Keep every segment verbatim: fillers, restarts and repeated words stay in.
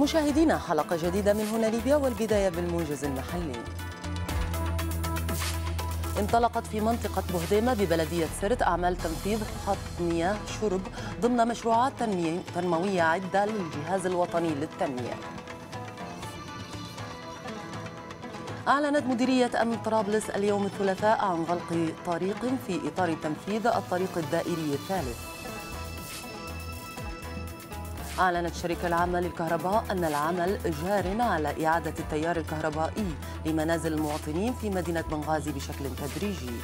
مشاهدينا، حلقة جديدة من هنا ليبيا، والبداية بالموجز المحلي. انطلقت في منطقة بهديمة ببلدية سرت أعمال تنفيذ خط مياه شرب ضمن مشروعات تنموية عدة للجهاز الوطني للتنمية. أعلنت مديرية أمن طرابلس اليوم الثلاثاء عن غلق طريق في إطار تنفيذ الطريق الدائري الثالث. أعلنت الشركة العامة للكهرباء أن العمل جار على إعادة التيار الكهربائي لمنازل المواطنين في مدينة بنغازي بشكل تدريجي.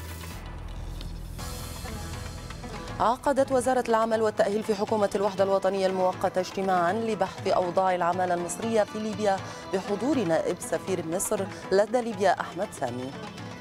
عقدت وزارة العمل والتأهيل في حكومة الوحدة الوطنية المؤقتة اجتماعا لبحث أوضاع العمالة المصرية في ليبيا بحضور نائب سفير مصر لدى ليبيا أحمد سامي.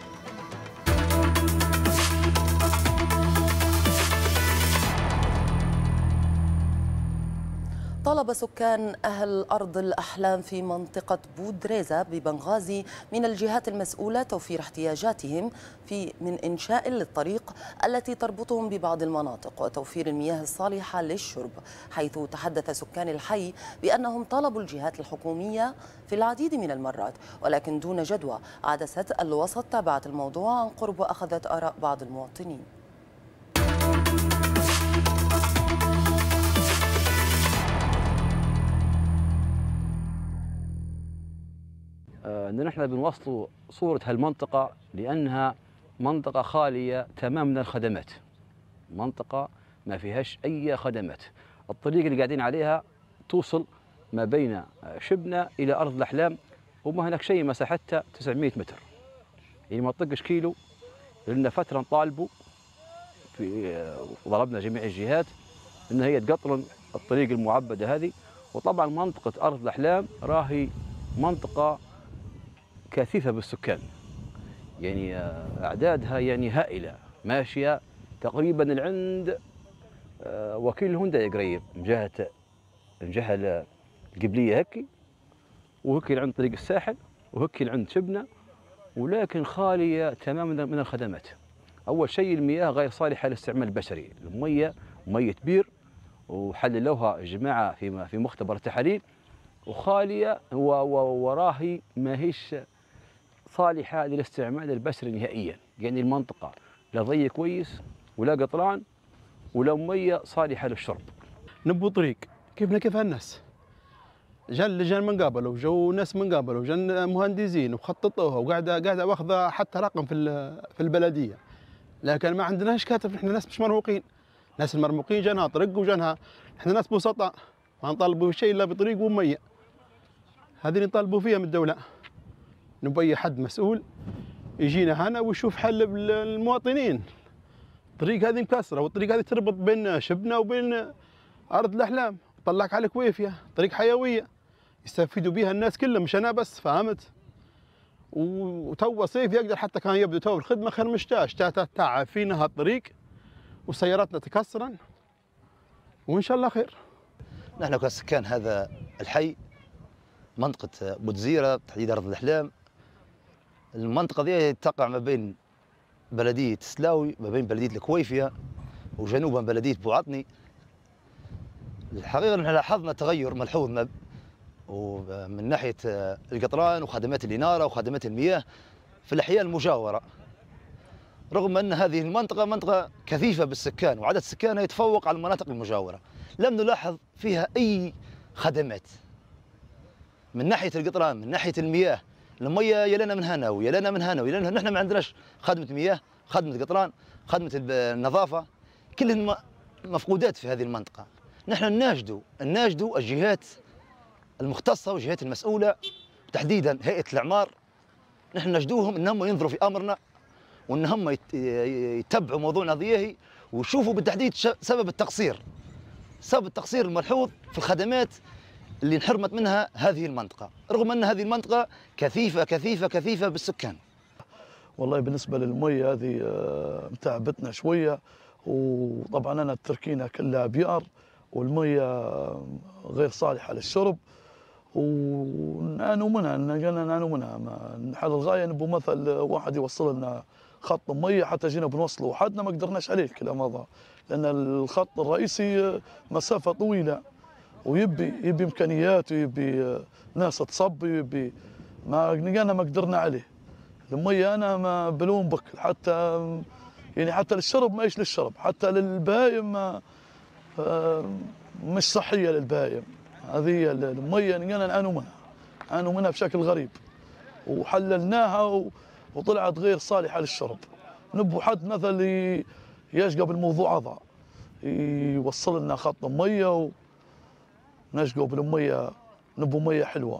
طلب سكان أهل أرض الأحلام في منطقة بودريزة ببنغازي من الجهات المسؤولة توفير احتياجاتهم في من إنشاء للطريق التي تربطهم ببعض المناطق وتوفير المياه الصالحة للشرب، حيث تحدث سكان الحي بأنهم طلبوا الجهات الحكومية في العديد من المرات ولكن دون جدوى. عدسة الوسط تابعت الموضوع عن قرب وأخذت آراء بعض المواطنين. ان نحن بنوصلوا صوره هالمنطقه لانها منطقه خاليه تماما من الخدمات، منطقه ما فيهاش اي خدمات. الطريق اللي قاعدين عليها توصل ما بين شبنه الى ارض الاحلام وما هناك شيء مساحتها تسعمئة متر، يعني ما تطقش كيلو. لنا فتره نطالبوا في ضربنا جميع الجهات ان هي تقطرن الطريق المعبده هذه. وطبعا منطقه ارض الاحلام راهي منطقه كثيفة بالسكان، يعني أعدادها يعني هائلة، ماشية تقريبا العند وكيل الهنداية قريب من جهة من جهة القبلية هكي، وهكي عند طريق الساحل، وهكي عند شبنة، ولكن خالية تماما من الخدمات. أول شيء المياه غير صالحة للاستعمال البشري، المية مية بير وحللوها الجماعة في في مختبر التحاليل، وخالية وراهي ما هيش صالحة للاستعمال البشري نهائيا. يعني المنطقة لا ضي كويس ولا قطران ولا مية صالحة للشرب. نبو طريق كيفنا كيف هالناس، جا لجان من قابلوا وجو ناس من قابلوا وجن مهندسين وخططوها وقاعدة قاعدة واخذة حتى رقم في في البلدية، لكن ما عندناش كاتب. احنا ناس مش مرموقين، ناس المرموقين جانها طريق وجانها. احنا ناس بسطاء ما نطالبوا بشيء الا بطريق ومية، هذه اللي نطالبوا فيها من الدولة. نبي حد مسؤول يجينا هنا ويشوف حل للمواطنين. الطريق هذه مكسره، والطريق هذه تربط بين شبنه وبين ارض الاحلام، طلعك على كويفيه، طريق حيويه يستفيدوا بها الناس كلهم مش انا بس، فهمت؟ وتو صيف يقدر حتى كان يبدو تو الخدمه خير مشتاش تعب فينا هالطريق وسياراتنا تكسرا، وان شاء الله خير. نحن كسكان هذا الحي منطقة بودزيرة تحديد أرض الأحلام، المنطقة دي تقع ما بين بلدية سلاوي، ما بين بلدية الكويفية، وجنوبا بلدية بوعطني. الحقيقة نحن لاحظنا تغير ملحوظ من ناحية القطران وخدمات الإنارة وخدمات المياه في الأحياء المجاورة، رغم أن هذه المنطقة منطقة كثيفة بالسكان وعدد سكانها يتفوق على المناطق المجاورة. لم نلاحظ فيها أي خدمات من ناحيه القطران، من ناحيه المياه. المياه يلنا من هنا ويلنا من هنا ويلنا. نحن ما عندناش خدمه مياه، خدمه قطران، خدمه النظافه، كلهن مفقودات في هذه المنطقه. نحن نناشدوا نناشدوا الجهات المختصه والجهات المسؤوله، تحديدا هيئه الاعمار. نحن نناشدوهم انهم ينظروا في امرنا، وانهم يتبعوا موضوعنا ذيه ويشوفوا بالتحديد سبب التقصير، سبب التقصير الملحوظ في الخدمات اللي انحرمت منها هذه المنطقة، رغم أن هذه المنطقة كثيفة كثيفة كثيفة بالسكان. والله بالنسبة للمية هذه متعبتنا شوية، وطبعا أنا التركينة كلها بيار والمية غير صالحة للشرب، ونعانوا منها نعانوا منها. نحل الغاية نبو مثل واحد يوصل لنا خط مية، حتى جينا بنوصله وحدنا ما قدرناش عليه الكلام هذا، لأن الخط الرئيسي مسافة طويلة ويبي يبي امكانيات ويبي ناس تصبي ويبي ما انا ما قدرنا عليه. المية انا ما بلوم بك حتى يعني حتى للشرب ما ايش للشرب، حتى للبهايم ما مش صحيه للبهايم. هذه المية انا نعانوا منها، نعانوا منها بشكل غريب وحللناها وطلعت غير صالحه للشرب. نبو حد مثلا يشقى بالموضوع هذا يوصل لنا خط ميه ونشقوا بالميه، نبو ميه حلوه.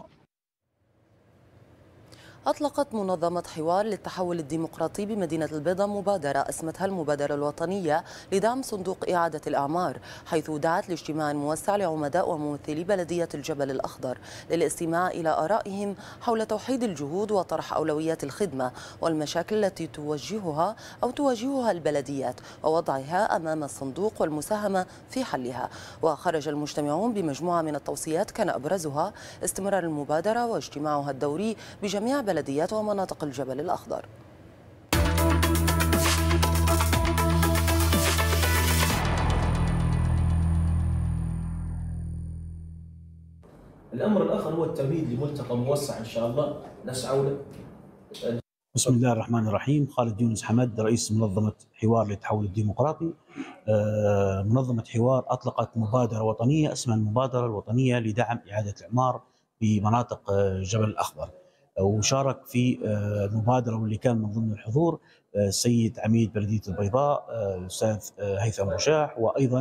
أطلقت منظمة حوار للتحول الديمقراطي بمدينة البيضاء مبادرة اسمتها المبادرة الوطنية لدعم صندوق إعادة الأعمار، حيث دعت لاجتماع موسع لعمداء وممثلي بلدية الجبل الأخضر للاستماع إلى آرائهم حول توحيد الجهود وطرح أولويات الخدمة والمشاكل التي توجهها أو تواجهها البلديات ووضعها أمام الصندوق والمساهمة في حلها. وخرج المجتمعون بمجموعة من التوصيات كان أبرزها استمرار المبادرة واجتماعها الدوري بجميع بلديات ومناطق الجبل الأخضر. الأمر الآخر هو التمهيد لملتقى موسع إن شاء الله نسعى له. بسم الله الرحمن الرحيم. خالد يونس حمد، رئيس منظمة حوار للتحول الديمقراطي. منظمة حوار أطلقت مبادرة وطنية اسمها المبادرة الوطنية لدعم إعادة الإعمار بمناطق الجبل الأخضر، وشارك في المبادرة واللي كان من ضمن الحضور السيد عميد بلدية البيضاء الأستاذ هيثم رشاح، وأيضا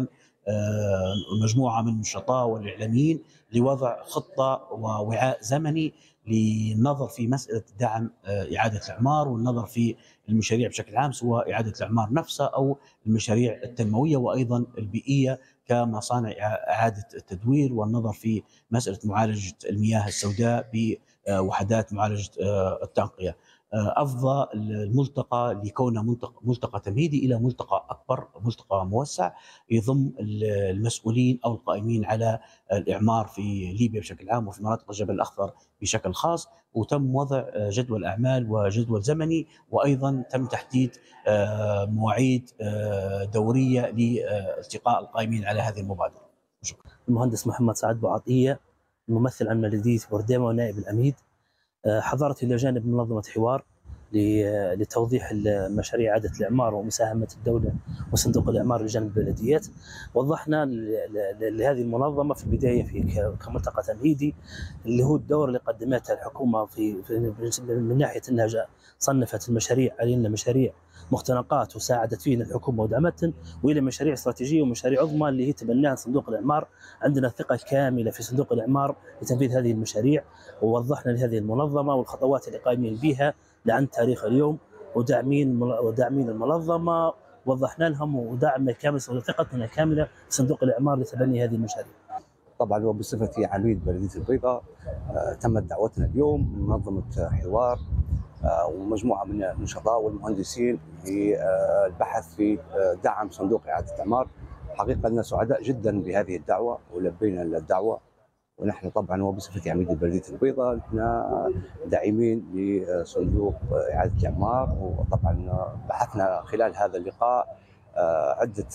مجموعة من النشطاء والإعلاميين لوضع خطة ووعاء زمني للنظر في مسألة دعم إعادة الإعمار والنظر في المشاريع بشكل عام، سواء إعادة الإعمار نفسها أو المشاريع التنموية وأيضا البيئية كمصانع إعادة التدوير، والنظر في مسألة معالجة المياه السوداء بوحدات معالجة التنقية. أفضى الملتقى لكونه ملتقى, ملتقى تمهيدي إلى ملتقى أكبر، ملتقى موسع يضم المسؤولين أو القائمين على الإعمار في ليبيا بشكل عام وفي مناطق الجبل الأخضر بشكل خاص، وتم وضع جدول أعمال وجدول زمني، وأيضا تم تحديد مواعيد دورية لالتقاء القائمين على هذه المبادرة. شكرا. المهندس محمد سعد بوعطية، الممثل عن بلدية بورديمة ونائب العميد. حضرت إلى جانب منظمة حوار لتوضيح مشاريع إعادة الإعمار ومساهمة الدولة وصندوق الإعمار لجانب البلديات. وضحنا لهذه المنظمة في البداية في كملتقى تمهيدي اللي هو الدور اللي قدمتها الحكومة في, في من ناحية أنها صنفت المشاريع علينا مشاريع مختنقات وساعدت فينا الحكومة ودعمتنا، وإلى مشاريع استراتيجية ومشاريع عظمى اللي هي تبناها صندوق الإعمار. عندنا ثقة كاملة في صندوق الإعمار لتنفيذ هذه المشاريع، ووضحنا لهذه المنظمة والخطوات اللي قائمين بها لعند تاريخ اليوم وداعمين وداعمين المنظمة. وضحنا لهم ودعمنا كامل وثقتنا كاملة في صندوق الإعمار لتبني هذه المشاريع. طبعا وبصفتي عميد بلدية البيضاء تمت دعوتنا اليوم من منظمة حوار ومجموعة من النشطاء والمهندسين للبحث في دعم صندوق إعادة الإعمار. حقيقة أننا سعداء جدا بهذه الدعوة ولبينا الدعوة، ونحن طبعا وبصفتي عميد بلدية البيضاء نحن داعمين لصندوق إعادة الإعمار، وطبعا بحثنا خلال هذا اللقاء عدة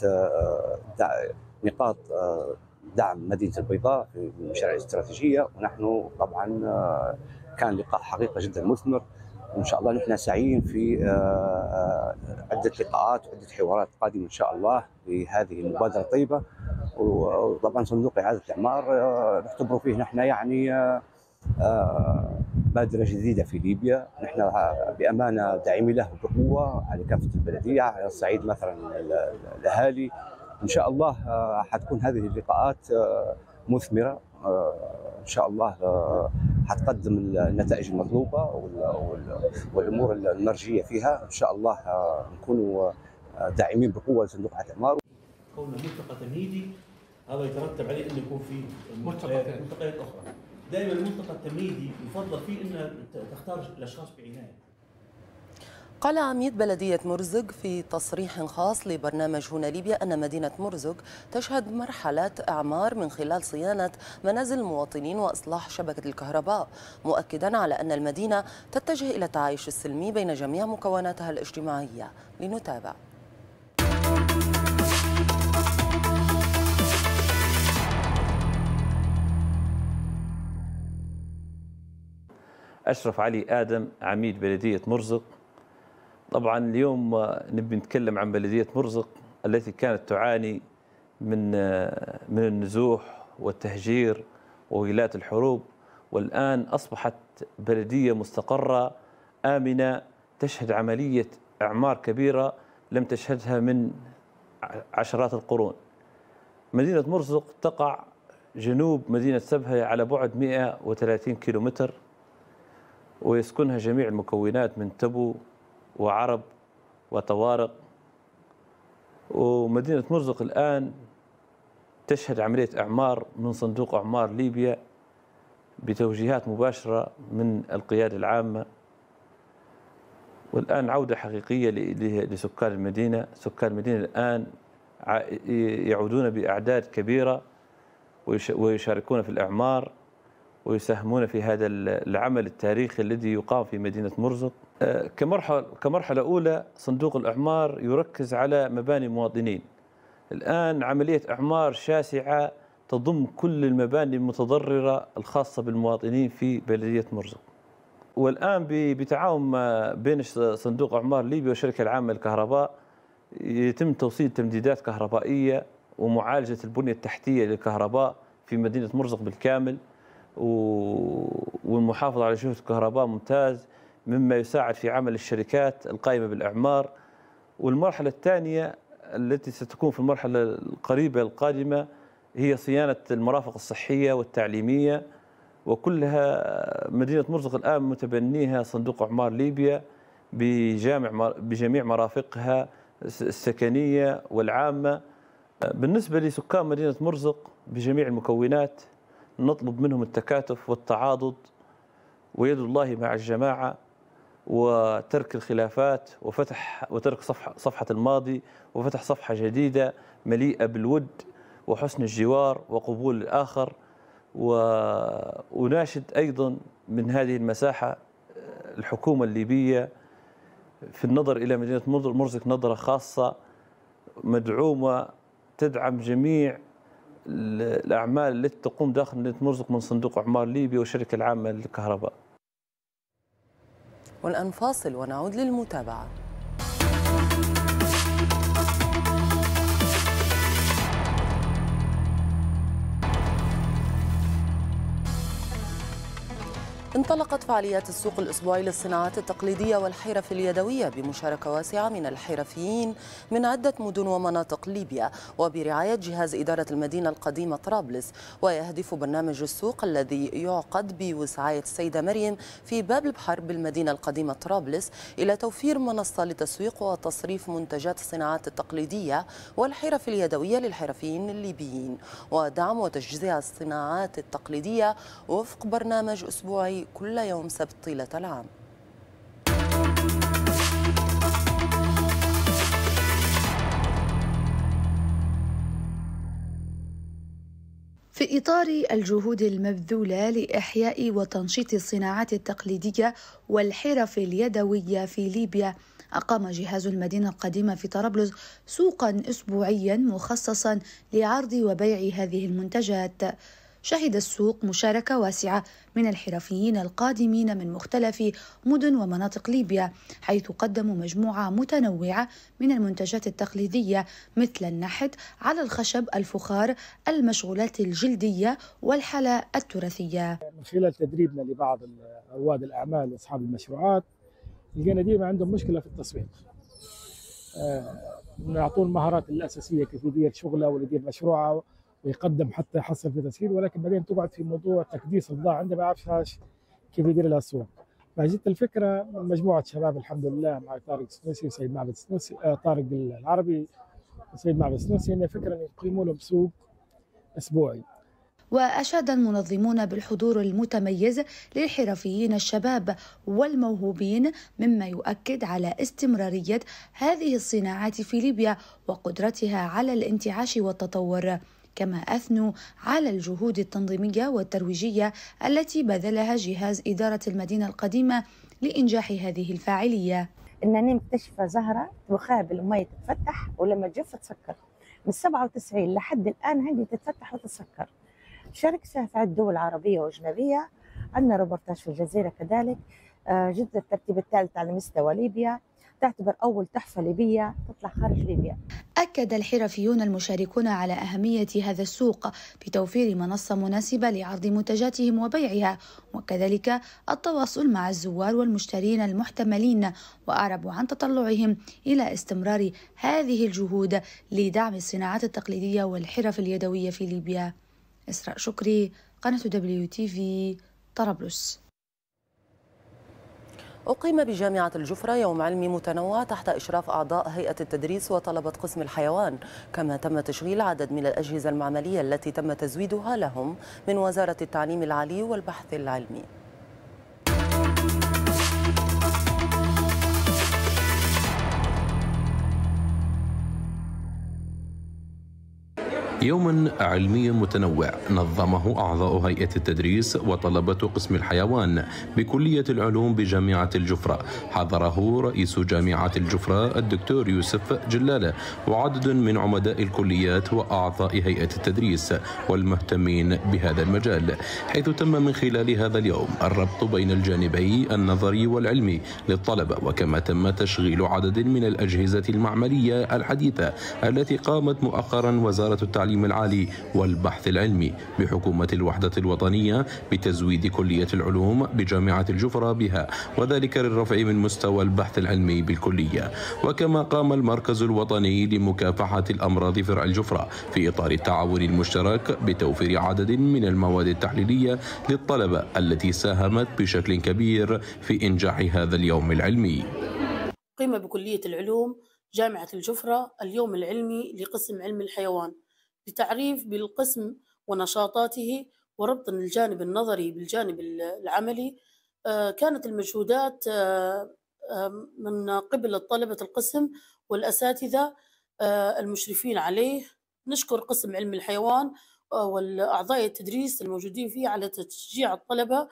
نقاط دعم مدينة البيضاء في المشاريع الاستراتيجية، ونحن طبعا كان لقاء حقيقة جدا مثمر، وإن شاء الله نحن سعيين في عدة لقاءات وعدة حوارات قادمة إن شاء الله لهذه المبادرة الطيبة. وطبعا صندوق إعادة الإعمار نعتبره فيه نحن يعني بادرة جديدة في ليبيا، نحن بأمانة داعمين له بقوة على كافة البلدية على الصعيد مثلا الأهالي. إن شاء الله حتكون هذه اللقاءات مثمرة إن شاء الله، حتقدم النتائج المطلوبة والأمور المرجية فيها. إن شاء الله نكونوا داعمين بقوة لصندوق إعادة الإعمار. كونه ملتقى تمهيدي هذا يترتب عليه انه يكون في ملتقيات اخرى. دائما الملتقى التمهيدي يفضل فيه ان تختار الاشخاص بعنايه. قال عميد بلدية مرزق في تصريح خاص لبرنامج هنا ليبيا أن مدينة مرزق تشهد مرحلة إعمار من خلال صيانة منازل المواطنين وإصلاح شبكة الكهرباء، مؤكدا على أن المدينة تتجه إلى التعايش السلمي بين جميع مكوناتها الاجتماعية. لنتابع. أشرف علي آدم عميد بلدية مرزق. طبعا اليوم نبي نتكلم عن بلدية مرزق التي كانت تعاني من من النزوح والتهجير وويلات الحروب، والآن أصبحت بلدية مستقرة آمنة تشهد عملية إعمار كبيرة لم تشهدها من عشرات القرون. مدينة مرزق تقع جنوب مدينة سبهة على بعد مئة وثلاثين كيلومتر، ويسكنها جميع المكونات من تبو وعرب وطوارق. ومدينة مرزق الآن تشهد عملية إعمار من صندوق إعمار ليبيا بتوجيهات مباشرة من القيادة العامة، والآن عودة حقيقية لسكان المدينة. سكان المدينة الآن يعودون بأعداد كبيرة ويشاركون في الإعمار ويساهمون في هذا العمل التاريخي الذي يقام في مدينة مرزق. كمرحلة كمرحلة أولى صندوق الإعمار يركز على مباني المواطنين. الآن عملية إعمار شاسعة تضم كل المباني المتضررة الخاصة بالمواطنين في بلدية مرزق. والآن بتعاون بين صندوق إعمار ليبيا والشركة العامة للكهرباء يتم توصيل تمديدات كهربائية ومعالجة البنية التحتية للكهرباء في مدينة مرزق بالكامل، والمحافظة على جهد كهرباء ممتاز مما يساعد في عمل الشركات القائمة بالإعمار. والمرحلة الثانية التي ستكون في المرحلة القريبة القادمة هي صيانة المرافق الصحية والتعليمية، وكلها مدينة مرزق الآن متبنيها صندوق إعمار ليبيا بجامع بجميع مرافقها السكنية والعامة. بالنسبة لسكان مدينة مرزق بجميع المكونات نطلب منهم التكاتف والتعاضد ويد الله مع الجماعة وترك الخلافات وفتح وترك صفحة صفحة الماضي وفتح صفحة جديدة مليئة بالود وحسن الجوار وقبول الآخر. وأناشد أيضا من هذه المساحة الحكومة الليبية في النظر إلى مدينة مرزق نظرة خاصة مدعومة تدعم جميع الأعمال التي تقوم داخل مدينة مرزق من صندوق إعمار ليبيا والشركة العامة للكهرباء. والآن فاصل ونعود للمتابعة. انطلقت فعاليات السوق الأسبوعي للصناعات التقليدية والحرف اليدوية بمشاركة واسعة من الحرفيين من عدة مدن ومناطق ليبيا وبرعاية جهاز إدارة المدينة القديمة طرابلس. ويهدف برنامج السوق الذي يعقد بوسعاية السيدة مريم في باب البحر بالمدينة القديمة طرابلس إلى توفير منصة لتسويق وتصريف منتجات الصناعات التقليدية والحرف اليدوية للحرفيين الليبيين ودعم وتجزيع الصناعات التقليدية وفق برنامج أسبوعي كل يوم سبت طيلة العام. في إطار الجهود المبذولة لإحياء وتنشيط الصناعات التقليدية والحرف اليدوية في ليبيا، أقام جهاز المدينة القديمة في طرابلس سوقا أسبوعيا مخصصا لعرض وبيع هذه المنتجات. شهد السوق مشاركة واسعة من الحرفيين القادمين من مختلف مدن ومناطق ليبيا، حيث قدموا مجموعة متنوعة من المنتجات التقليدية مثل النحت على الخشب، الفخار، المشغولات الجلدية والحلا التراثية. من خلال تدريبنا لبعض رواد الأعمال وأصحاب المشروعات لقينا ديما عندهم مشكلة في التسويق. نعطوه المهارات الأساسية كيف يدير شغله ويدير مشروعه ويقدم حتى يحصل في تسهيل، ولكن بعدين تقعد في موضوع تكديس البضاعة عنده ما يعرفش كيف يدير لها السوق. فجت الفكرة من مجموعة شباب الحمد لله مع طارق السنوسي وسيد معبد السنوسي آه طارق العربي وسيد معبد السنوسي، إن فكرة يقيموا لهم سوق أسبوعي. وأشاد المنظمون بالحضور المتميز للحرفيين الشباب والموهوبين، مما يؤكد على استمرارية هذه الصناعات في ليبيا وقدرتها على الانتعاش والتطور. كما أثنوا على الجهود التنظيمية والترويجية التي بذلها جهاز إدارة المدينة القديمة لإنجاح هذه الفاعلية. إنني مكتشفة زهرة مخابل المية تتفتح ولما تجف تسكر من سبعة وتسعين لحد الآن هذه تتفتح وتسكر. شاركت في عدة دول عربية وأجنبية عندنا روبورتاج في الجزيرة كذلك. جدة الترتيب الثالث على مستوى ليبيا، تعتبر أول تحفة ليبية تطلع خارج ليبيا. أكد الحرفيون المشاركون على أهمية هذا السوق بتوفير منصة مناسبة لعرض منتجاتهم وبيعها، وكذلك التواصل مع الزوار والمشترين المحتملين، وأعربوا عن تطلعهم إلى استمرار هذه الجهود لدعم الصناعات التقليدية والحرف اليدوية في ليبيا. إسراء شكري، قناة دبليو تي في، طرابلس. أقيم بجامعة الجفرة يوم علمي متنوع تحت إشراف أعضاء هيئة التدريس وطلبة قسم الحيوان، كما تم تشغيل عدد من الأجهزة المعملية التي تم تزويدها لهم من وزارة التعليم العالي والبحث العلمي. يوم علمي متنوع نظمه أعضاء هيئة التدريس وطلبة قسم الحيوان بكلية العلوم بجامعة الجفرة. حضره رئيس جامعة الجفرة الدكتور يوسف جلالة وعدد من عمداء الكليات وأعضاء هيئة التدريس والمهتمين بهذا المجال، حيث تم من خلال هذا اليوم الربط بين الجانبي النظري والعلمي للطلبة، وكما تم تشغيل عدد من الأجهزة المعملية الحديثة التي قامت مؤخرا وزارة التعليم العالي والبحث العلمي بحكومة الوحدة الوطنية بتزويد كلية العلوم بجامعة الجفرة بها، وذلك للرفع من مستوى البحث العلمي بالكلية. وكما قام المركز الوطني لمكافحة الأمراض فرع الجفرة في إطار التعاون المشترك بتوفير عدد من المواد التحليلية للطلبة التي ساهمت بشكل كبير في إنجاح هذا اليوم العلمي. قيم بكلية العلوم جامعة الجفرة اليوم العلمي لقسم علم الحيوان لتعريف بالقسم ونشاطاته وربط الجانب النظري بالجانب العملي. كانت المجهودات من قبل طلبة القسم والأساتذة المشرفين عليه. نشكر قسم علم الحيوان والأعضاء التدريس الموجودين فيه على تشجيع الطلبة،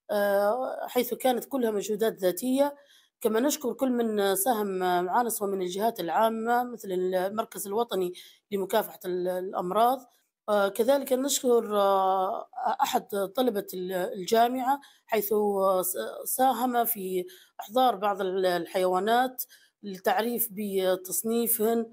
حيث كانت كلها مجهودات ذاتية. كما نشكر كل من ساهم معنا سواء من الجهات العامة مثل المركز الوطني لمكافحة الأمراض. كذلك نشكر أحد طلبة الجامعة حيث ساهم في إحضار بعض الحيوانات للتعريف بتصنيفهن.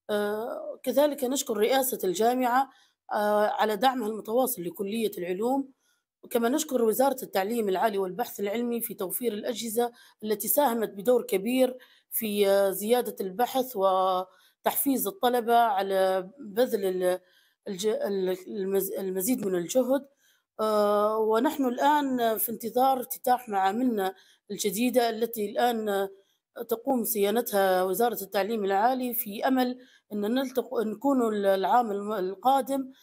كذلك نشكر رئاسة الجامعة على دعمها المتواصل لكلية العلوم. وكما نشكر وزارة التعليم العالي والبحث العلمي في توفير الأجهزة التي ساهمت بدور كبير في زيادة البحث وتحفيز الطلبة على بذل المزيد من الجهد. ونحن الآن في انتظار افتتاح معاملنا الجديدة التي الآن تقوم صيانتها وزارة التعليم العالي، في أمل أن نلتقي نكون العام القادم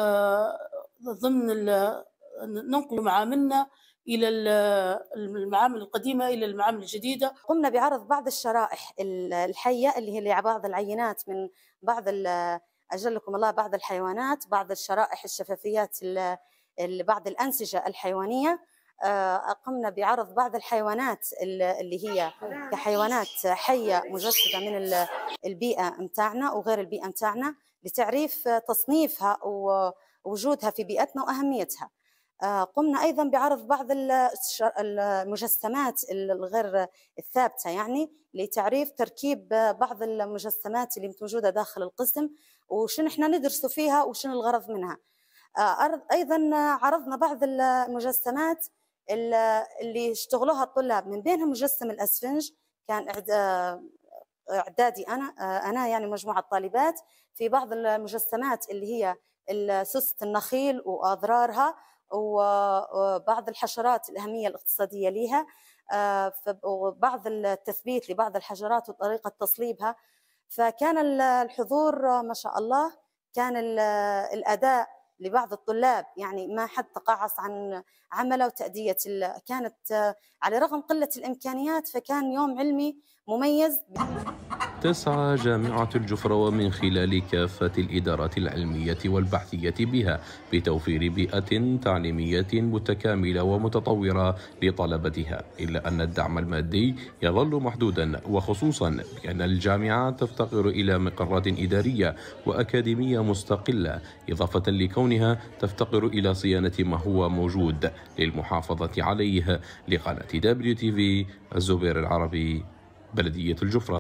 ضمن ننقل معاملنا إلى المعامل القديمة إلى المعامل الجديدة. قمنا بعرض بعض الشرائح الحية اللي هي بعض العينات من بعض أجلكم الله بعض الحيوانات، بعض الشرائح الشفافيات بعض الأنسجة الحيوانية. قمنا بعرض بعض الحيوانات اللي هي كحيوانات حية مجسدة من البيئة متاعنا وغير البيئة متاعنا لتعريف تصنيفها ووجودها في بيئتنا وأهميتها. قمنا أيضا بعرض بعض المجسمات الغير الثابتة يعني لتعريف تركيب بعض المجسمات اللي موجودة داخل القسم وشنو احنا ندرسوا فيها وشنو الغرض منها. أيضا عرضنا بعض المجسمات اللي اشتغلوها الطلاب، من بينهم مجسم الأسفنج كان إعدادي أنا أنا يعني مجموعة طالبات في بعض المجسمات اللي هي سوسة النخيل وأضرارها وبعض الحشرات الأهمية الاقتصادية لها، وبعض التثبيت لبعض الحشرات وطريقة تصليبها. فكان الحضور ما شاء الله، كان الأداء لبعض الطلاب يعني ما حد تقاعس عن عمله وتأدية. كانت على رغم قلة الإمكانيات فكان يوم علمي مميز. تسعى جامعة الجفرة ومن خلال كافة الإدارات العلمية والبحثية بها بتوفير بيئة تعليمية متكاملة ومتطورة لطلبتها، إلا أن الدعم المادي يظل محدودا، وخصوصا بأن الجامعة تفتقر إلى مقرات إدارية وأكاديمية مستقلة، إضافة لكونها تفتقر إلى صيانة ما هو موجود للمحافظة عليه. لقناة دبليو تي في الزبير العربي، بلدية الجفرة.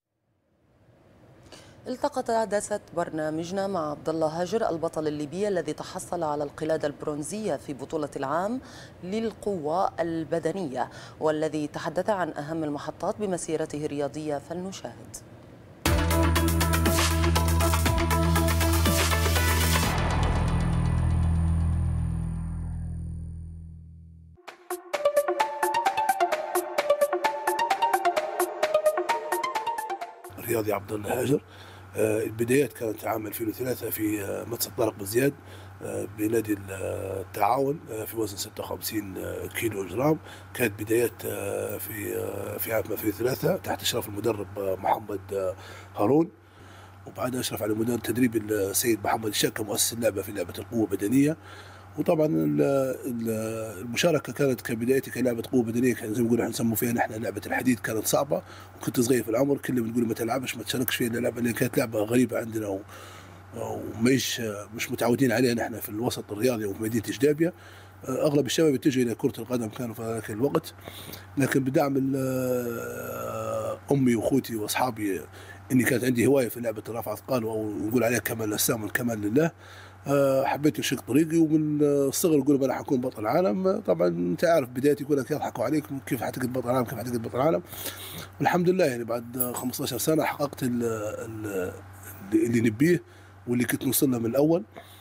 التقت عدسة برنامجنا مع عبد الله هاجر البطل الليبي الذي تحصل على القلادة البرونزية في بطولة العام للقوة البدنية، والذي تحدث عن أهم المحطات بمسيرته الرياضية. فلنشاهد. الرياضي عبد الله هاجر. البدايات كانت عام ألفين وثلاثة في مدرسة طارق بن زياد بنادي التعاون في وزن ستة وخمسين كيلو جرام. كانت بدايات في في عام ألفين وثلاثة تحت اشراف المدرب محمد هارون، وبعدها اشرف على مدير تدريب السيد محمد الشاك مؤسس اللعبه في لعبه القوه البدنيه. وطبعا المشاركه كانت كبدايتي كلعبه قوه بدنيه، كان زي ما نقول احنا نسموا فيها نحن لعبه الحديد، كانت صعبه وكنت صغير في العمر، كل اللي بنقول ما تلعبش ما تشاركش فيها اللعبه لان كانت لعبه غريبه عندنا ومش مش متعودين عليها نحن في الوسط الرياضي وفي مدينه جدابيه. اغلب الشباب يتجهوا الى كره القدم كانوا في ذاك الوقت، لكن بدعم امي واخوتي واصحابي اني كانت عندي هوايه في لعبه رفع اثقال او نقول عليها كمال الاجسام والكمال لله. حبيت نشق طريقي ومن الصغر يقول انا حكون بطل عالم. طبعا انت عارف بدايتي يقول لك يضحكوا عليك كيف حتقد بطل عالم كيف حتقد بطل عالم. والحمد لله يعني بعد خمسة عشر سنه حققت اللي نبيه واللي كنت نوصل له من الاول.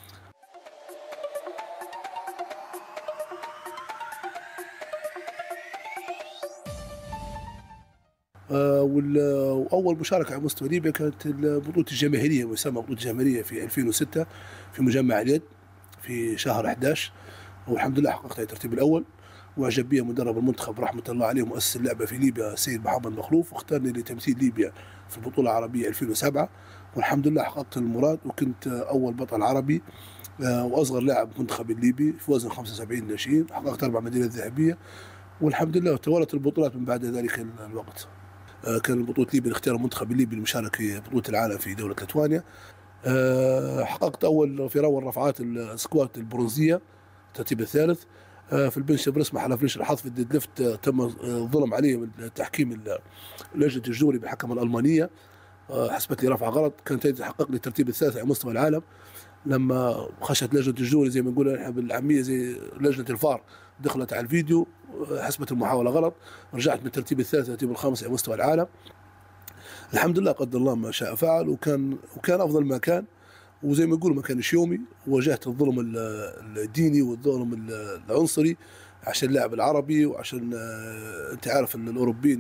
واول مشاركه على مستوى ليبيا كانت البطوله الجماهيريه ويسمى بطوله الجماهيريه في ألفين وستة في مجمع اليد في شهر أحد عشر، والحمد لله حققت الترتيب الاول. واعجب بي مدرب المنتخب رحمه الله عليه مؤسس اللعبه في ليبيا السيد محمد مخلوف، واختارني لتمثيل ليبيا في البطوله العربيه ألفين وسبعة، والحمد لله حققت المراد وكنت اول بطل عربي واصغر لاعب منتخب الليبي في وزن خمسة وسبعين ناشئين. حققت اربع ميداليات ذهبيه والحمد لله، وتوالت البطولات من بعد ذلك الوقت. كان بطولة ليبيا اختيار المنتخب الليبي للمشاركة في بطولة العالم في دولة ليتوانيا. حققت أول في أول رفعات السكوات البرونزية الترتيب الثالث. في البنش بريس ما حلفنيش الحظ في الديد ليفت، تم الظلم علي من تحكيم لجنة الجوري بالحكمة الألمانية، حسبت لي رفعة غلط، كانت تحقق لي الترتيب الثالث على مستوى العالم. لما خشت لجنة الجوري زي ما نقول احنا بالعامية زي لجنة الفار دخلت على الفيديو حسبت المحاولة غلط، رجعت من الترتيب الثالث الترتيب الخامس على مستوى العالم. الحمد لله قدر الله ما شاء فعل، وكان وكان افضل ما كان، وزي ما يقولوا ما كانش يومي. واجهت الظلم الديني والظلم العنصري عشان اللاعب العربي، وعشان انت عارف ان الاوروبيين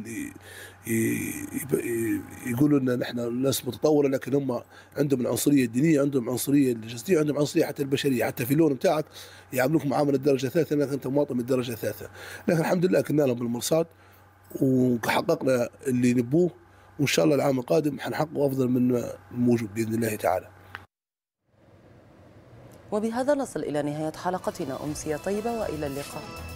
يقولوا ان نحن ناس متطوره، لكن هم عندهم العنصريه الدينيه، عندهم عنصريه الجنسيه، عندهم عنصريه حتى البشريه، حتى في اللون بتاعك يعاملوك معامله الدرجه الثالثه انك انت مواطن من الدرجه الثالثه. لكن الحمد لله كنا لهم بالمرصاد وحققنا اللي نبوه، وان شاء الله العام القادم حنحقق افضل من الموجود باذن الله تعالى. وبهذا نصل الى نهايه حلقتنا. امسيه طيبه والى اللقاء.